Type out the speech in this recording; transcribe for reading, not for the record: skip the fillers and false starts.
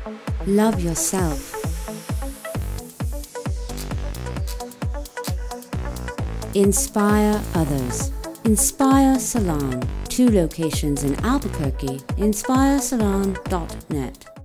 Love yourself. Inspire others. Inspire Salon. 2 locations in Albuquerque. InspireSalon.net.